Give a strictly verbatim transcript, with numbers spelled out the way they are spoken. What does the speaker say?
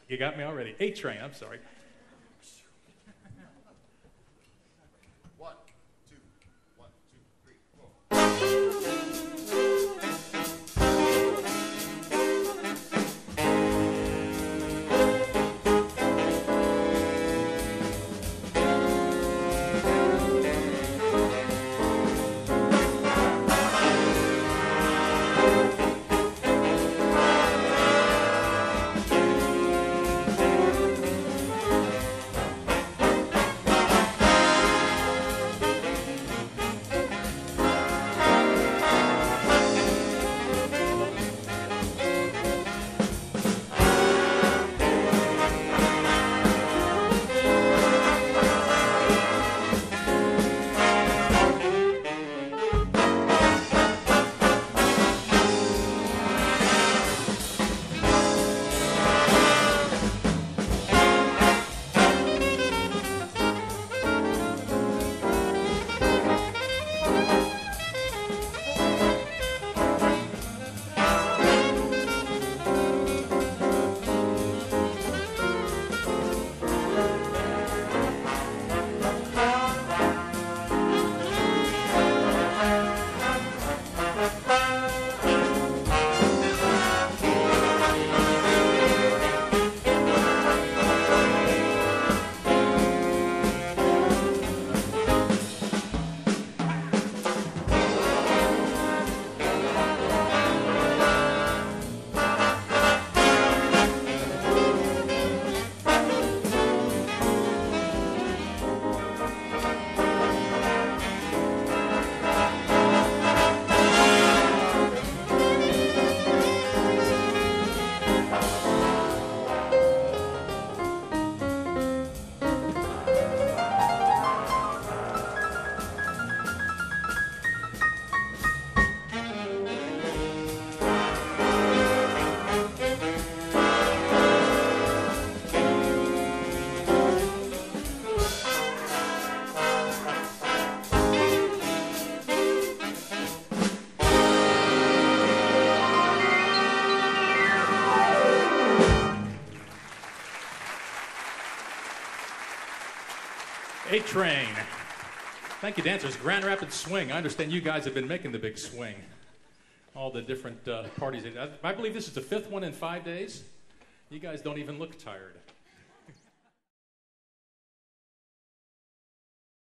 You got me already. A-Train, I'm sorry. One, two, one, two, three, four. A-Train. Thank you, dancers. Grand Rapids Swing. I understand you guys have been making the big swing. All the different uh, parties. I, I believe this is the fifth one in five days. You guys don't even look tired.